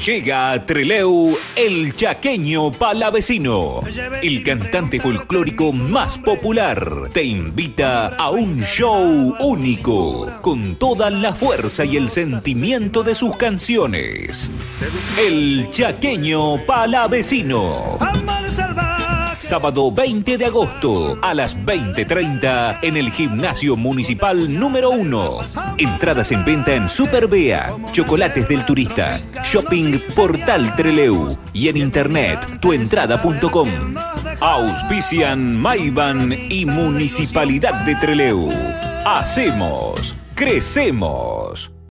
Llega a Trelew el chaqueño palavecino. El cantante folclórico más popular te invita a un show único, con toda la fuerza y el sentimiento de sus canciones. El chaqueño palavecino. Sábado 20 de agosto a las 20:30 en el Gimnasio Municipal número 1. Entradas en venta en Superbea, Chocolates del Turista, Shopping Portal Trelew y en internet tuentrada.com. Auspician Mayban y Municipalidad de Trelew. Hacemos, crecemos.